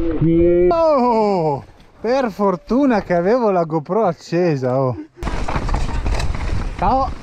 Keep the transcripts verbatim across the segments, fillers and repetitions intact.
Oh, per fortuna che avevo la GoPro accesa. Oh. Ciao.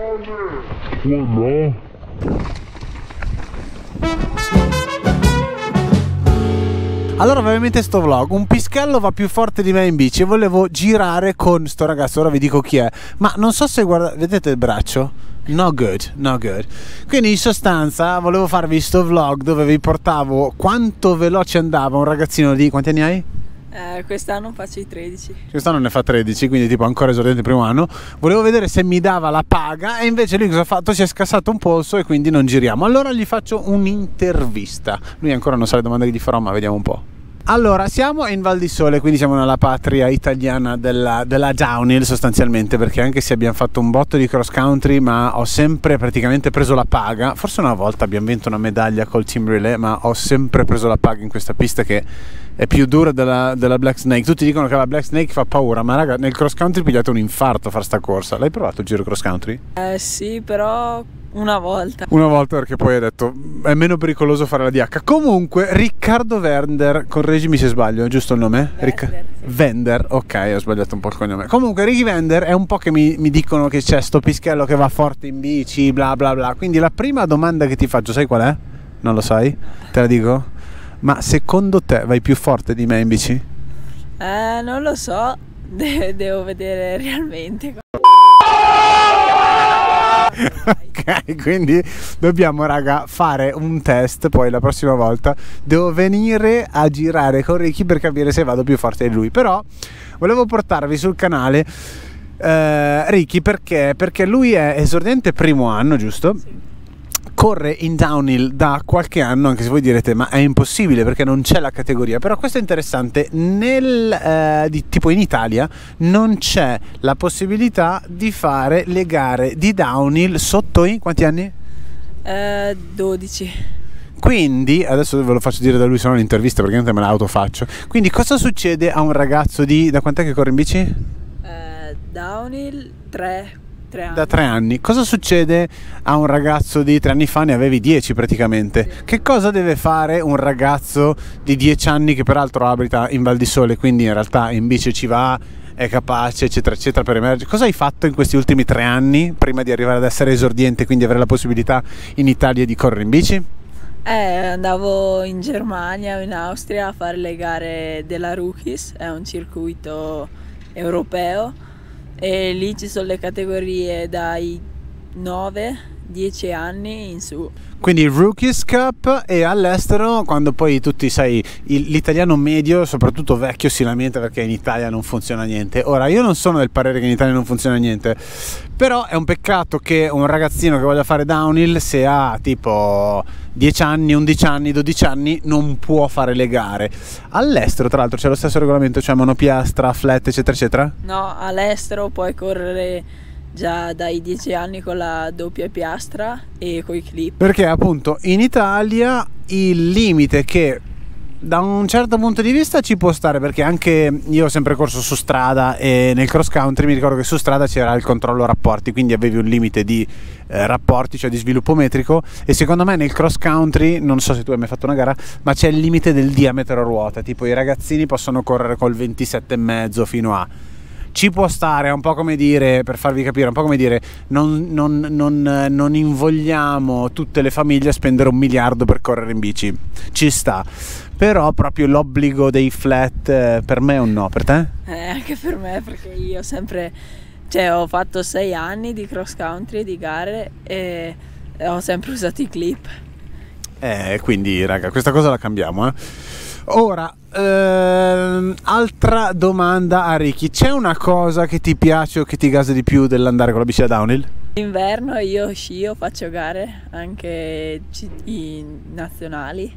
Allora, ovviamente sto vlog, un pischello va più forte di me in bici e volevo girare con sto ragazzo, ora vi dico chi è, ma non so se guardate, vedete il braccio? No good, no good. Quindi in sostanza volevo farvi sto vlog dove vi portavo quanto veloce andava un ragazzino di... quanti anni hai? Eh, quest'anno faccio i tredici. Quest'anno ne fa tredici, quindi tipo ancora esordente il primo anno. Volevo vedere se mi dava la paga e invece lui cosa ha fatto? Si è scassato un polso e quindi non giriamo. Allora gli faccio un'intervista. Lui ancora non sa le domande che gli farò, ma vediamo un po'. Allora, siamo in Val di Sole, quindi siamo nella patria italiana della, della downhill sostanzialmente, perché anche se abbiamo fatto un botto di cross country, ma ho sempre praticamente preso la paga. Forse una volta abbiamo vinto una medaglia col team relay, ma ho sempre preso la paga in questa pista che è più dura della, della Black Snake. Tutti dicono che la Black Snake fa paura, ma raga, nel cross country pigliate un infarto a fare sta corsa. L'hai provato il giro cross country? Eh sì, però una volta. Una volta, perché poi hai detto è meno pericoloso fare la D H. Comunque Riccardo Vender, correggimi se sbaglio, è giusto il nome? Ric sì. Vender, ok, ho sbagliato un po' il cognome. Comunque Ricky Vender è un po' che mi, mi dicono che c'è sto pischello che va forte in bici, bla bla bla. Quindi la prima domanda che ti faccio, sai qual è? Non lo sai? Te la dico? Ma secondo te vai più forte di me in bici? Eh, non lo so, De devo vedere realmente. Ok, quindi dobbiamo raga fare un test, poi la prossima volta devo venire a girare con Ricky per capire se vado più forte di lui. Però volevo portarvi sul canale eh, Ricky perché, perché lui è esordiente primo anno, giusto? Sì. Corre in downhill da qualche anno, anche se voi direte ma è impossibile perché non c'è la categoria. Però questo è interessante, nel, eh, di, tipo in Italia non c'è la possibilità di fare le gare di downhill sotto i quanti anni? Eh, dodici. Quindi, adesso ve lo faccio dire da lui, se no l'intervista perché me la autofaccio. Quindi cosa succede a un ragazzo di... da quant'è che corre in bici? Eh, downhill tre. Tre anni. Da tre anni. Cosa succede a un ragazzo di tre anni fa? Ne avevi dieci praticamente. Sì. Che cosa deve fare un ragazzo di dieci anni che peraltro abita in Val di Sole, quindi in realtà in bici ci va, è capace eccetera eccetera per emergere? Cosa hai fatto in questi ultimi tre anni prima di arrivare ad essere esordiente, quindi avere la possibilità in Italia di correre in bici? Eh, andavo in Germania o in Austria a fare le gare della Rookies, è un circuito europeo. E lì ci sono le categorie dai nove dieci anni in su. Quindi Rookies Cup, e all'estero quando poi tutti sai l'italiano medio, soprattutto vecchio, si lamenta perché in Italia non funziona niente. Ora io non sono del parere che in Italia non funziona niente, però è un peccato che un ragazzino che voglia fare downhill, se ha tipo dieci anni, undici anni, dodici anni, non può fare le gare. All'estero tra l'altro c'è lo stesso regolamento, cioè monopiastra, flat eccetera eccetera? No, all'estero puoi correre già dai dieci anni con la doppia piastra e coi clip. Perché appunto in Italia il limite, che da un certo punto di vista ci può stare, perché anche io ho sempre corso su strada e nel cross country mi ricordo che su strada c'era il controllo rapporti, quindi avevi un limite di eh, rapporti, cioè di sviluppo metrico, e secondo me nel cross country, non so se tu hai mai fatto una gara, ma c'è il limite del diametro ruota, tipo i ragazzini possono correre col ventisette e mezzo fino a... Ci può stare, è un po' come dire, per farvi capire, un po' come dire non, non, non, non invogliamo tutte le famiglie a spendere un miliardo per correre in bici, ci sta, però proprio l'obbligo dei flat eh, per me è un no. Per te? Eh, anche per me, perché io sempre, cioè ho fatto sei anni di cross country, di gare, e ho sempre usato i clip. Eh, quindi raga, questa cosa la cambiamo, eh. Ora, ehm, altra domanda a Ricky: c'è una cosa che ti piace o che ti gasa di più dell'andare con la bici da downhill? L'inverno io scio, faccio gare anche i nazionali,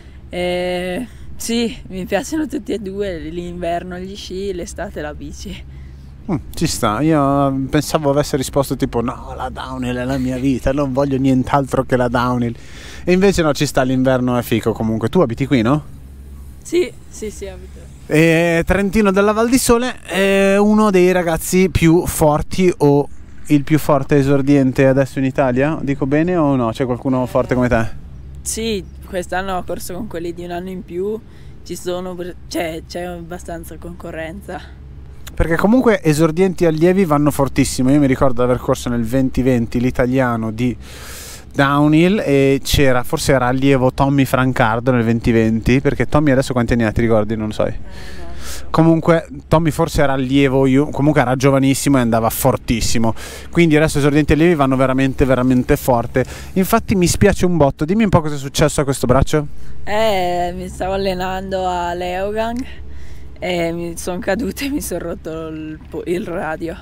e sì, mi piacciono tutti e due, l'inverno gli sci, l'estate la bici. Mm, ci sta, io pensavo avesse risposto tipo no, la downhill è la mia vita, non voglio nient'altro che la downhill, e invece no, ci sta, l'inverno è fico. Comunque tu abiti qui, no? Sì, sì, sì, abito. E Trentino della Val di Sole è uno dei ragazzi più forti o il più forte esordiente adesso in Italia? Dico bene o no? C'è qualcuno forte come te? Sì, quest'anno ho corso con quelli di un anno in più, ci sono, cioè, c'è abbastanza concorrenza. Perché comunque esordienti allievi vanno fortissimo. Io mi ricordo di aver corso nel duemilaventi l'italiano di downhill e c'era, forse era allievo Tommy Francardo nel duemilaventi, perché Tommy adesso quanti anni ha, ti ricordi? Non lo sai. Eh, no. Comunque Tommy forse era allievo, io, comunque era giovanissimo e andava fortissimo, quindi adesso esordienti allievi vanno veramente veramente forte. Infatti mi spiace un botto. Dimmi un po' cosa è successo a questo braccio. Eh, mi stavo allenando a Leogang e mi sono caduta e mi sono rotto il, il radio.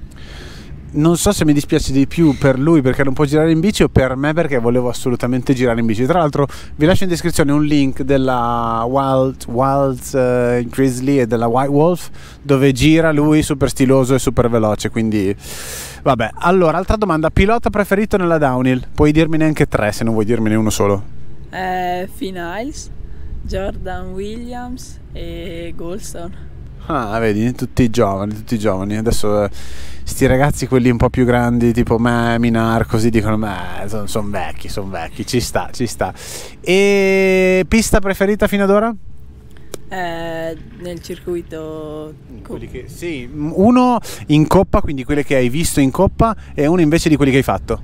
Non so se mi dispiace di più per lui perché non può girare in bici o per me perché volevo assolutamente girare in bici. Tra l'altro vi lascio in descrizione un link della Wild, Wild uh, Grizzly e della White Wolf dove gira lui super stiloso e super veloce, quindi vabbè. Allora, altra domanda: pilota preferito nella downhill? Puoi dirmene anche tre se non vuoi dirmene uno solo. Eh, Finn Iles, Jordan Williams e Goldstone. Ah, vedi, tutti giovani, tutti giovani. Adesso eh, sti ragazzi, quelli un po' più grandi, tipo me, Minar, così dicono, beh, sono son vecchi, sono vecchi, ci sta, ci sta. E pista preferita fino ad ora? Eh, nel circuito... Quelli che, sì, uno in coppa, quindi quelli che hai visto in coppa, e uno invece di quelli che hai fatto.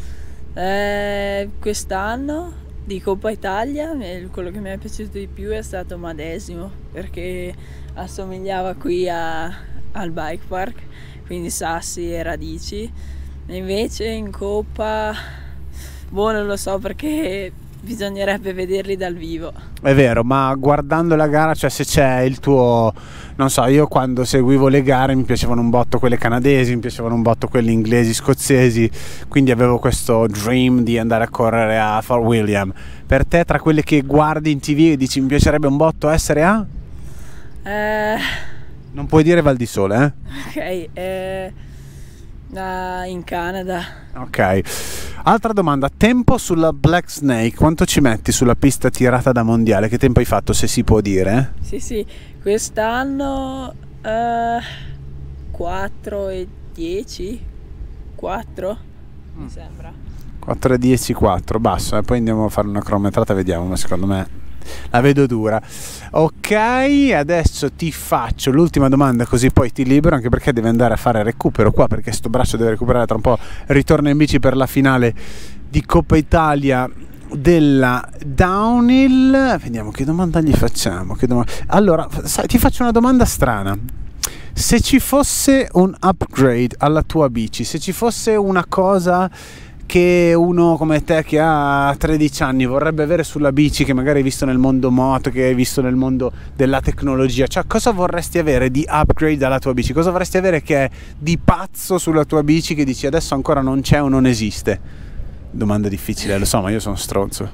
Eh, quest'anno di Coppa Italia quello che mi è piaciuto di più è stato Madesimo, perché assomigliava qui a, al bike park, quindi sassi e radici. E invece in Coppa, boh, non lo so, perché bisognerebbe vederli dal vivo. È vero, ma guardando la gara, cioè se c'è il tuo, non so, io quando seguivo le gare mi piacevano un botto quelle canadesi, mi piacevano un botto quelle inglesi, scozzesi, quindi avevo questo dream di andare a correre a Fort William. Per te, tra quelle che guardi in tv e dici mi piacerebbe un botto essere a? Eh... Non puoi dire Val di Sole, eh? Ok, eh... Uh, in Canada. Ok, altra domanda: tempo sulla Black Snake, quanto ci metti sulla pista tirata da mondiale? Che tempo hai fatto, se si può dire? Sì, sì, quest'anno uh, quattro e dieci, quattro mm. mi sembra. quattro e dieci, quattro, basso, e eh? Poi andiamo a fare una cronometrata, vediamo, ma secondo me la vedo dura. Ok, adesso ti faccio l'ultima domanda così poi ti libero, anche perché devi andare a fare recupero qua, perché sto braccio deve recuperare tra un po'. Ritorna in bici per la finale di Coppa Italia della downhill. Vediamo che domanda gli facciamo, che domanda... Allora, sai, ti faccio una domanda strana. Se ci fosse un upgrade alla tua bici, se ci fosse una cosa che uno come te che ha tredici anni vorrebbe avere sulla bici, che magari hai visto nel mondo moto, che hai visto nel mondo della tecnologia, cioè cosa vorresti avere di upgrade alla tua bici? Cosa vorresti avere che è di pazzo sulla tua bici che dici adesso ancora non c'è o non esiste? Domanda difficile, lo so, ma io sono stronzo.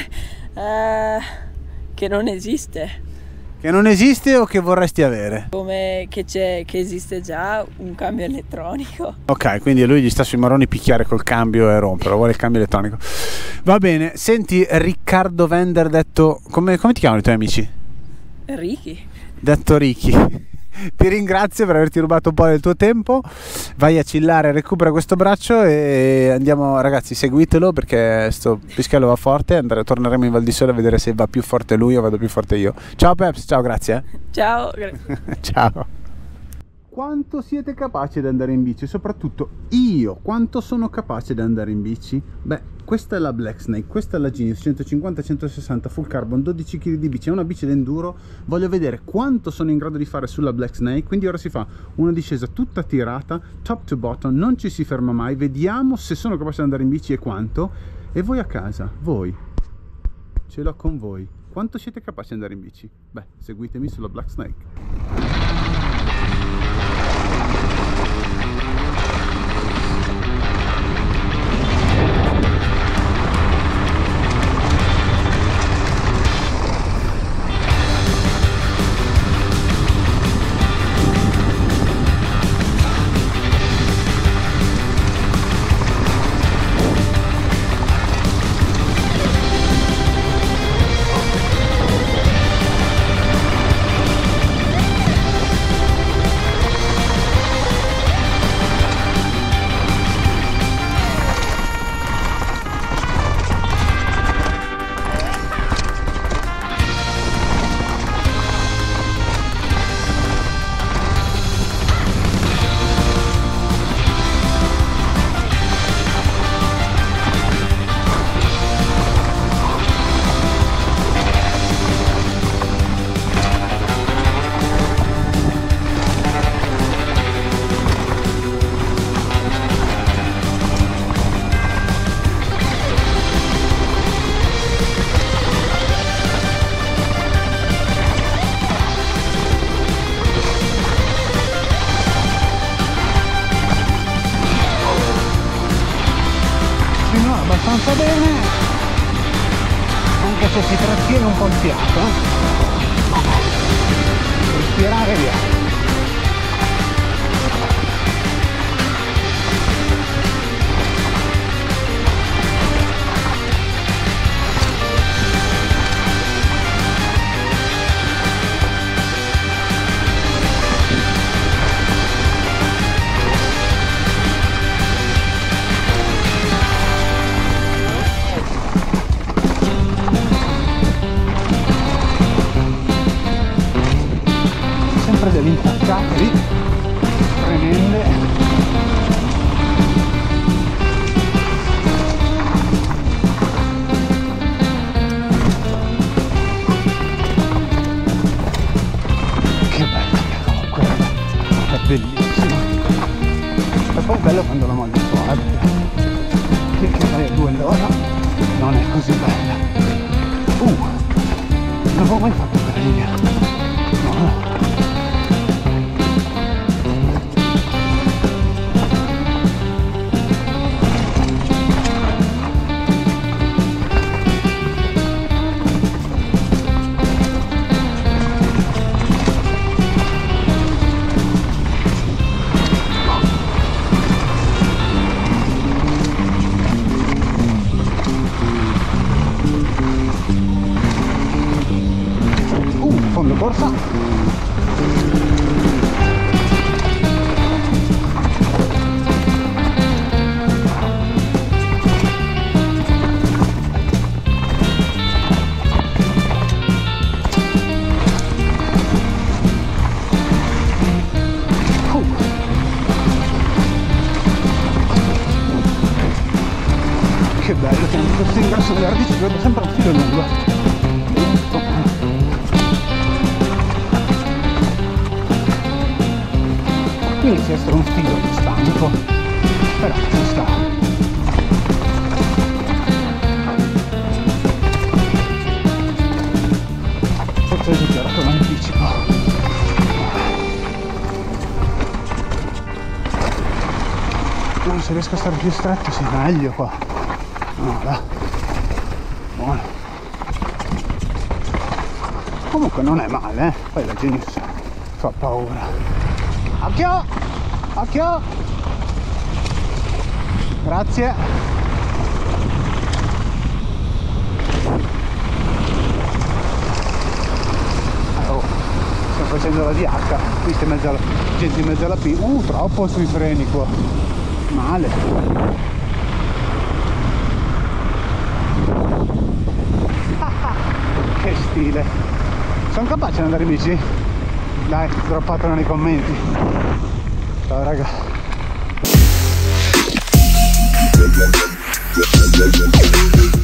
uh, che non esiste. Che non esiste o che vorresti avere? Come che c'è, che esiste già un cambio elettronico. Ok, quindi a lui gli sta sui marroni picchiare col cambio e rompere, vuole il cambio elettronico. Va bene, senti, Riccardo Vender, detto, come, come ti chiamano i tuoi amici? Ricky. Detto Ricky. Ti ringrazio per averti rubato un po' del tuo tempo. Vai a chillare, recupera questo braccio e andiamo, ragazzi, seguitelo perché sto pischello va forte. Andremo, torneremo in Val di Sole a vedere se va più forte lui o vado più forte io. Ciao Peps, ciao, grazie. Eh. Ciao. Ciao. Quanto siete capaci di andare in bici? Soprattutto io, quanto sono capace di andare in bici? Beh, questa è la Black Snake, questa è la Genius centocinquanta centosessanta full carbon, dodici chili di bici, è una bici d'enduro. Voglio vedere quanto sono in grado di fare sulla Black Snake, quindi ora si fa una discesa tutta tirata, top to bottom, non ci si ferma mai, vediamo se sono capace di andare in bici e quanto. E voi a casa, voi, ce l'ho con voi, quanto siete capaci di andare in bici? Beh, seguitemi sulla Black Snake. si trattiene un po' il fiato, eh? Respirare via. Delle intaccate lì tremende. Che bella comunque, è bellissimo. È poi bello quando la moglie fa, eh, che, che vai a due all'ora non è così bella. Uh, non avevo mai fatto quella linea. No. Fondo corsa. Uh. Che bello, questo ingrasso delle radici, vedo sempre un filo lungo. Inizia a essere un filo più stanco, però ci sta. Forse ho esagerato l'anticipo. No, se riesco a stare più stretto si sì, meglio qua. No, là. Buono. Comunque non è male, eh. Poi la Genius fa paura. Occhio! Occhio! Grazie! Oh, stiamo facendo la D H, qui c'è mezzo alla, gente in mezzo alla P. Uh, troppo sui freni qua. Male. Che stile! Sono capace di andare in bici? Dai, droppatelo nei commenti. Ciao raga.